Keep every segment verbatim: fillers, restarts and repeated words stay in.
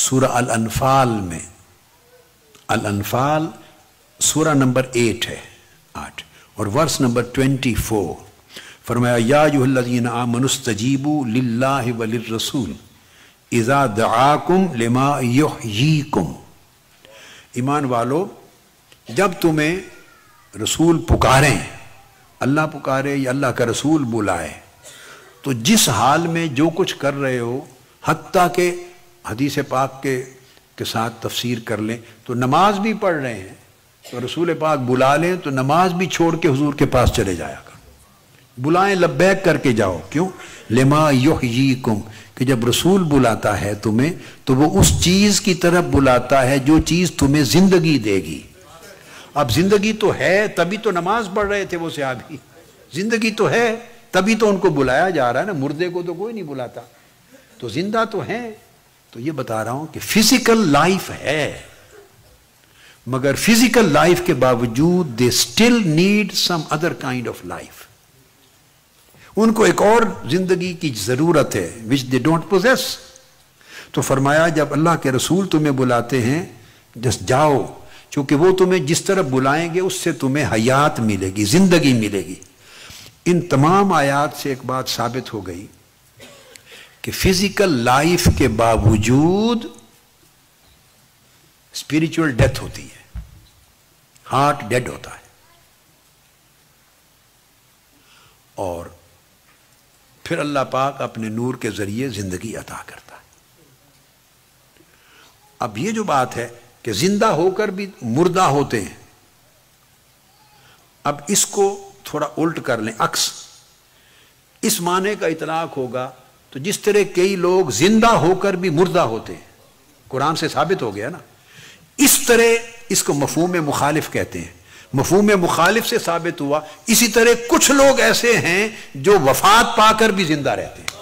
سورہ الانفال میں، الانفال سورہ نمبر ایٹ ہے، آٹھ، اور ورس نمبر ٹوینٹی فور فرمایا یا ایھا الذین آمنوا استجیبوا للہ وللرسول اذا دعاکم لما یحییکم۔ ایمان والو، جب تمہیں رسول پکاریں، اللہ پکارے یا اللہ کا رسول بلائے، تو جس حال میں جو کچھ کر رہے ہو، حتیٰ کہ حدیث پاک کے کے ساتھ تفسیر کر لیں تو نماز بھی پڑھ رہے ہیں تو رسول پاک بلا لیں تو نماز بھی چھوڑ کے حضور کے پاس چلے جایا کر، بلائیں لبیک کر کے جاؤ۔ کیوں؟ لما یحییکم، کہ جب رسول بلاتا ہے تمہیں تو وہ اس چیز کی طرف بلاتا ہے جو چیز تمہیں زندگی دے گی۔ اب زندگی تو ہے تبھی تو نماز پڑھ رہے تھے وہ صحابی، زندگی تو ہے تبھی تو ان کو بلایا جا رہا ہے نا، مردے کو تو کوئی نہیں بلاتا، تو زندہ تو ہیں۔ تو یہ بتا رہا ہوں کہ فزیکل لائف ہے، مگر فزیکل لائف کے باوجود they still need some other kind of life, ان کو ایک اور زندگی کی ضرورت ہے which they don't possess۔ تو فرمایا جب اللہ کے رسول تمہیں بلاتے ہیں جس جاؤ، چونکہ وہ تمہیں جس طرح بلائیں گے اس سے تمہیں حیات ملے گی، زندگی ملے گی۔ ان تمام آیات سے ایک بات ثابت ہو گئی کہ فزیکل لائف کے باوجود اسپریچول ڈیتھ ہوتی ہے، ہارٹ ڈیڈ ہوتا ہے، اور پھر اللہ پاک اپنے نور کے ذریعے زندگی عطا کرتا ہے۔ اب یہ جو بات ہے کہ زندہ ہو کر بھی مردہ ہوتے ہیں، اب اس کو تھوڑا الٹ کر لیں، عکس اس معنی کا اطلاق ہوگا تو جس طرح کئی لوگ زندہ ہو کر بھی مردہ ہوتے ہیں، قرآن سے ثابت ہو گیا نا، اس طرح اس کو مفہوم مخالف کہتے ہیں، مفہوم مخالف سے ثابت ہوا۔ اسی طرح کچھ لوگ ایسے ہیں جو وفات پا کر بھی زندہ رہتے ہیں،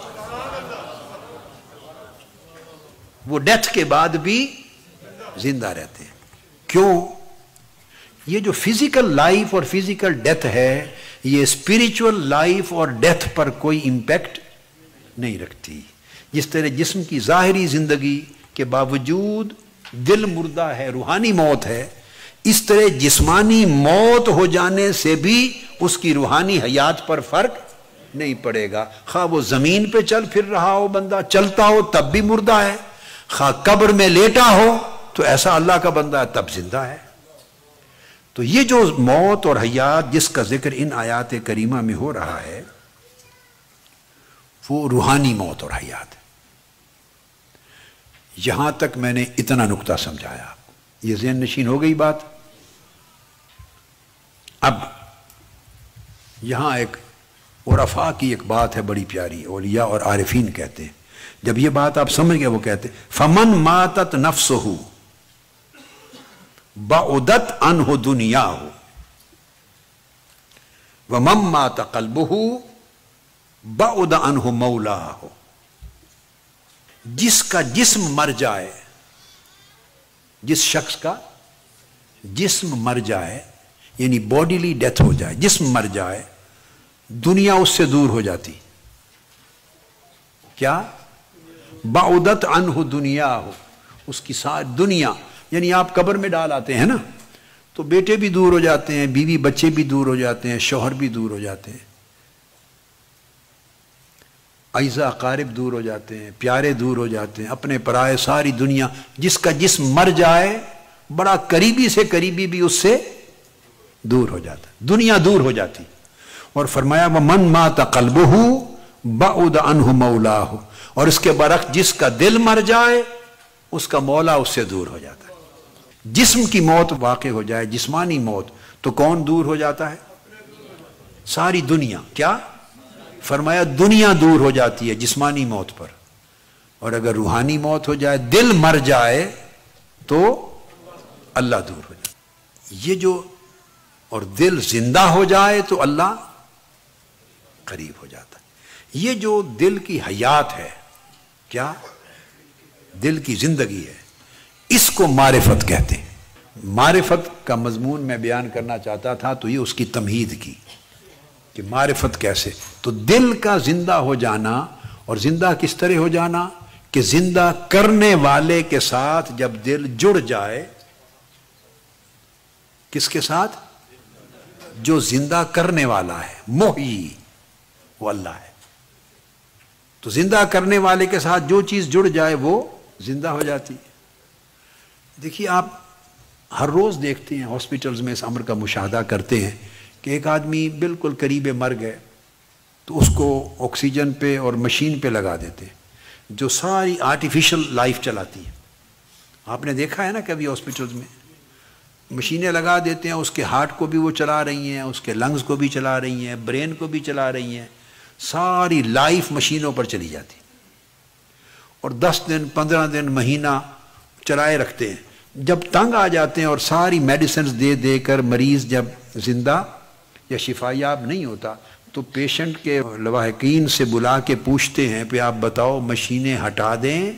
وہ ڈیتھ کے بعد بھی زندہ رہتے ہیں۔ کیوں؟ یہ جو فزیکل لائف اور فزیکل ڈیتھ ہے یہ اسپریچول لائف اور ڈیتھ پر کوئی امپیکٹ نہیں رکھتی۔ جس طرح جسم کی ظاہری زندگی کے باوجود دل مردہ ہے، روحانی موت ہے، اس طرح جسمانی موت ہو جانے سے بھی اس کی روحانی حیات پر فرق نہیں پڑے گا۔ خواہ وہ زمین پہ چل پھر رہا ہو، بندہ چلتا ہو تب بھی مردہ ہے، خواہ قبر میں لیٹا ہو تو ایسا اللہ کا بندہ ہے تب زندہ ہے۔ تو یہ جو موت اور حیات جس کا ذکر ان آیات کریمہ میں ہو رہا ہے وہ روحانی موت اور حیات ہے۔ یہاں تک میں نے اتنا نقطہ سمجھایا، یہ ذہن نشین ہو گئی بات۔ اب یہاں ایک عرفاء کی ایک بات ہے بڑی پیاری، اولیاء اور عارفین کہتے ہیں، جب یہ بات آپ سمجھ گئے وہ کہتے ہیں فمن ماتت نفسہ بعدت عنہ دنیاہ ومن مات قلبہ بعد عنہ مولاہ۔ جس کا جسم مر جائے، جس شخص کا جسم مر جائے یعنی باڈیلی ڈیتھ ہو جائے، جسم مر جائے، دنیا اس سے دور ہو جاتی۔ کیا؟ بعدت عنہ دنیا ہو، اس کی ساری دنیا، یعنی آپ قبر میں ڈال آتے ہیں نا تو بیٹے بھی دور ہو جاتے ہیں، بیوی بچے بھی دور ہو جاتے ہیں، شوہر بھی دور ہو جاتے ہیں، اعزا اقارب دور ہو جاتے ہیں، پیارے دور ہو جاتے ہیں، اپنے پرائے، ساری دنیا۔ جس کا جسم مر جائے بڑا قریبی سے قریبی بھی اس سے دور ہو جاتا، دنیا دور ہو جاتی۔ اور فرمایا وَمَن مَاتَ قَلْبُهُ بَعُدَ عَنْهُ مَوْلَاهُ، اور اس کے برعکس جس کا دل مر جائے اس کا مولا اس سے دور ہو جاتا ہے۔ جسم کی موت واقع ہو جائے، جسمانی موت، تو کون دور ہو جاتا ہے؟ ساری دنیا۔ کیا فرمایا؟ دنیا دور ہو جاتی ہے جسمانی موت پر، اور اگر روحانی موت ہو جائے، دل مر جائے تو اللہ دور ہو جائے۔ یہ جو اور دل زندہ ہو جائے تو اللہ قریب ہو جاتا ہے۔ یہ جو دل کی حیات ہے، کیا دل کی زندگی ہے، اس کو معرفت کہتے ہیں۔ معرفت کا مضمون میں بیان کرنا چاہتا تھا تو یہ اس کی تمہید کی کہ معرفت کیسے، تو دل کا زندہ ہو جانا، اور زندہ کس طرح ہو جانا کہ زندہ کرنے والے کے ساتھ جب دل جڑ جائے، کس کے ساتھ؟ جو زندہ کرنے والا ہے، محیی، وہ اللہ ہے۔ تو زندہ کرنے والے کے ساتھ جو چیز جڑ جائے وہ زندہ ہو جاتی ہے۔ دیکھیے آپ ہر روز دیکھتے ہیں ہاسپٹلز میں اس امر کا مشاہدہ کرتے ہیں کہ ایک آدمی بالکل قریب مرگ ہے تو اس کو آکسیجن پہ اور مشین پہ لگا دیتے ہیں جو ساری آرٹیفیشل لائف چلاتی ہے۔ آپ نے دیکھا ہے نا کبھی ہاسپٹلز میں مشینیں لگا دیتے ہیں، اس کے ہارٹ کو بھی وہ چلا رہی ہیں، اس کے لنگز کو بھی چلا رہی ہیں، برین کو بھی چلا رہی ہیں، ساری لائف مشینوں پر چلی جاتی، اور دس دن پندرہ دن مہینہ چلائے رکھتے ہیں۔ جب تنگ آ جاتے ہیں اور ساری میڈیسنز دے دے کر مریض جب زندہ یا شفا یاب نہیں ہوتا تو پیشنٹ کے لواحقین سے بلا کے پوچھتے ہیں پہ آپ بتاؤ مشینیں ہٹا دیں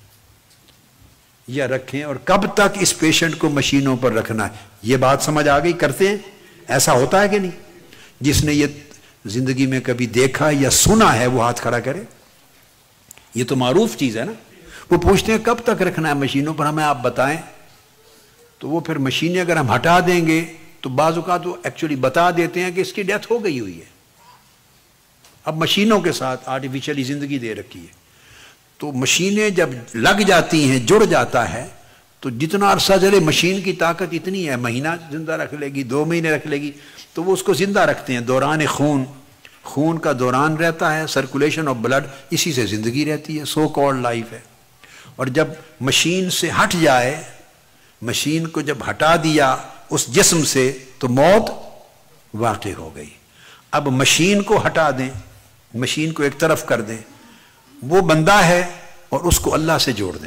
یا رکھیں، اور کب تک اس پیشنٹ کو مشینوں پر رکھنا ہے؟ یہ بات سمجھ آ گئی؟ کرتے ہیں؟ ایسا ہوتا ہے کہ نہیں؟ جس نے یہ زندگی میں کبھی دیکھا یا سنا ہے وہ ہاتھ کھڑا کرے۔ یہ تو معروف چیز ہے نا۔ وہ پوچھتے ہیں کب تک رکھنا ہے مشینوں پر، ہمیں آپ بتائیں۔ تو وہ پھر مشینیں اگر ہم ہٹا دیں گے تو بعض اوقات وہ ایکچولی بتا دیتے ہیں کہ اس کی ڈیتھ ہو گئی ہوئی ہے، اب مشینوں کے ساتھ آرٹیفیشلی زندگی دے رکھی ہے۔ تو مشینیں جب لگ جاتی ہیں، جڑ جاتا ہے، تو جتنا عرصہ چلے مشین کی طاقت اتنی ہے، مہینہ زندہ رکھ لے گی، دو مہینے رکھ لے گی، تو وہ اس کو زندہ رکھتے ہیں۔ دوران خون، خون کا دوران رہتا ہے، سرکولیشن آف بلڈ، اسی سے زندگی رہتی ہے، سو کالڈ لائف ہے۔ اور جب مشین سے ہٹ جائے، مشین کو جب ہٹا دیا اس جسم سے تو موت واقع ہو گئی۔ اب مشین کو ہٹا دیں، مشین کو ایک طرف کر دیں، وہ بندہ ہے اور اس کو اللہ سے جوڑ دیں،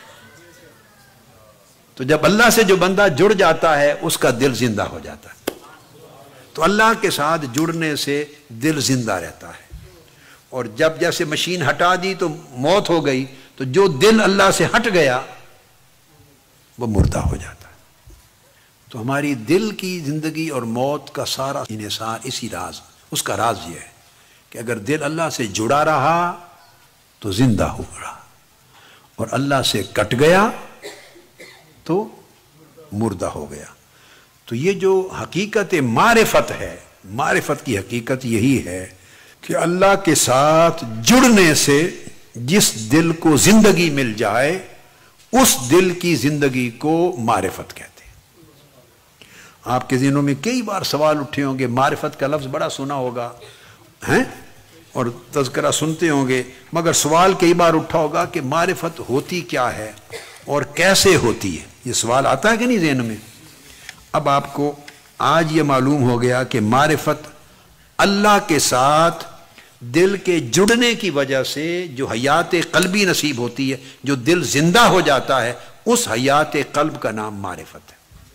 تو جب اللہ سے جو بندہ جڑ جاتا ہے اس کا دل زندہ ہو جاتا ہے۔ تو اللہ کے ساتھ جڑنے سے دل زندہ رہتا ہے، اور جب جیسے مشین ہٹا دی تو موت ہو گئی، تو جو دل اللہ سے ہٹ گیا وہ مردہ ہو جاتا ہے۔ تو ہماری دل کی زندگی اور موت کا سارا انحصار اسی راز، اس کا راز یہ ہے کہ اگر دل اللہ سے جڑا رہا تو زندہ ہو رہا، اور اللہ سے کٹ گیا تو مردہ ہو گیا۔ تو یہ جو حقیقت معرفت ہے، معرفت کی حقیقت یہی ہے کہ اللہ کے ساتھ جڑنے سے جس دل کو زندگی مل جائے اس دل کی زندگی کو معرفت کہتے ہیں۔ آپ کے ذہنوں میں کئی بار سوال اٹھے ہوں گے، معرفت کا لفظ بڑا سنا ہوگا ہیں اور تذکرہ سنتے ہوں گے، مگر سوال کئی بار اٹھا ہوگا کہ معرفت ہوتی کیا ہے اور کیسے ہوتی ہے؟ یہ سوال آتا ہے کہ نہیں ذہن میں؟ اب آپ کو آج یہ معلوم ہو گیا کہ معرفت اللہ کے ساتھ دل کے جڑنے کی وجہ سے جو حیات قلبی نصیب ہوتی ہے، جو دل زندہ ہو جاتا ہے، اس حیات قلب کا نام معرفت ہے۔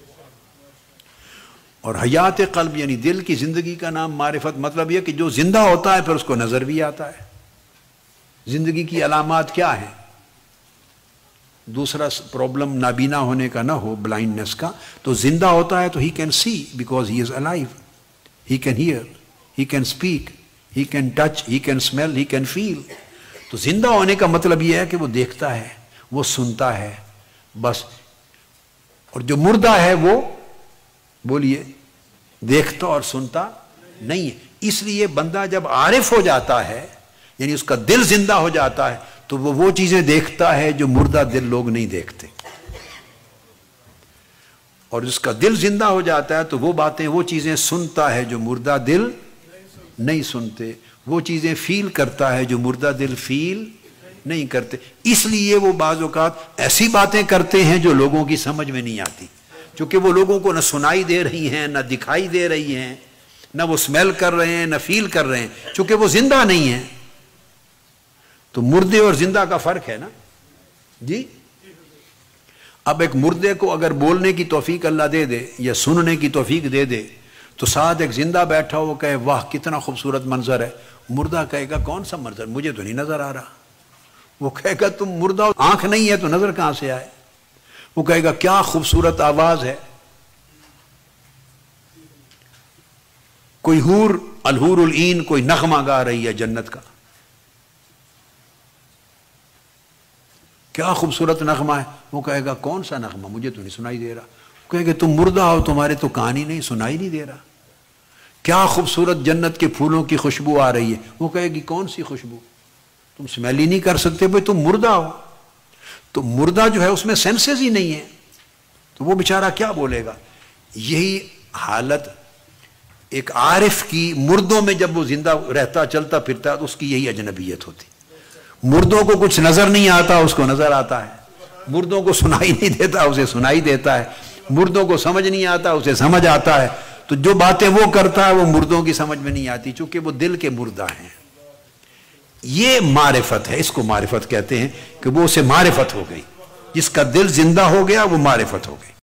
اور حیات قلب یعنی دل کی زندگی کا نام معرفت، مطلب یہ کہ جو زندہ ہوتا ہے پھر اس کو نظر بھی آتا ہے۔ زندگی کی علامات کیا ہیں؟ دوسرا پرابلم نابینا ہونے کا نہ ہو، بلائنڈنس کا، تو زندہ ہوتا ہے تو he can see because he is alive, he can hear, he can speak, he can touch, he can smell, he can feel. تو زندہ ہونے کا مطلب یہ ہے کہ وہ دیکھتا ہے، وہ سنتا ہے، بس۔ اور جو مردہ ہے وہ بولیے دیکھتا اور سنتا نہیں ہے۔ اس لیے بندہ جب عارف ہو جاتا ہے، یعنی اس کا دل زندہ ہو جاتا ہے، تو وہ وہ چیزیں دیکھتا ہے جو مردہ دل لوگ نہیں دیکھتے، اور جس کا دل زندہ ہو جاتا ہے تو وہ باتیں، وہ چیزیں سنتا ہے جو مردہ دل نہیں سنتے، وہ چیزیں فیل کرتا ہے جو مردہ دل فیل نہیں کرتے۔ اس لیے وہ بعض اوقات ایسی باتیں کرتے ہیں جو لوگوں کی سمجھ میں نہیں آتی، چونکہ وہ لوگوں کو نہ سنائی دے رہی ہیں، نہ دکھائی دے رہی ہیں، نہ وہ اسمیل کر رہے ہیں، نہ فیل کر رہے ہیں، چونکہ وہ زندہ نہیں ہیں۔ تو مردے اور زندہ کا فرق ہے نا جی۔ اب ایک مردے کو اگر بولنے کی توفیق اللہ دے دے یا سننے کی توفیق دے دے تو ساتھ ایک زندہ بیٹھا ہو کہے واہ کتنا خوبصورت منظر ہے، مردہ کہے گا کون سا منظر، مجھے تو نہیں نظر آ رہا۔ وہ کہے گا تم مردہ آنکھ نہیں ہے تو نظر کہاں سے آئے؟ وہ کہے گا کیا خوبصورت آواز ہے۔ کوئی حور الحور العین کوئی نغمہ گا رہی ہے جنت کا، کیا خوبصورت نغمہ ہے. وہ کہے گا کون سا نغمہ, مجھے تو نہیں سنائی دے رہا. کہے گا تم مردہ ہو, تمہارے تو کان ہی نہیں, سنائی نہیں دے رہا. کیا خوبصورت جنت کے پھولوں کی خوشبو آ رہی ہے. وہ کہے گی کون سی خوشبو, تم اسمیل ہی نہیں کر سکتے, بھائی تم مردہ ہو. تو مردہ جو ہے اس میں سینسز ہی نہیں ہے, تو وہ بیچارہ کیا بولے گا. یہی حالت ایک عارف کی مردوں میں, جب وہ زندہ رہتا چلتا پھرتا تو اس کی یہی اجنبیت ہوتی. مردوں کو کچھ نظر نہیں آتا, اس کو نظر آتا ہے. مردوں کو سنائی نہیں دیتا, اسے سنائی دیتا ہے. مردوں کو سمجھ نہیں آتا, اسے سمجھ آتا ہے. تو جو باتیں وہ کرتا ہے وہ مردوں کی سمجھ میں نہیں آتی, چونکہ وہ دل کے مردہ ہیں. یہ معرفت ہے, اس کو معرفت کہتے ہیں کہ وہ اسے معرفت ہو گئی. جس کا دل زندہ ہو گیا وہ معرفت ہو گئی.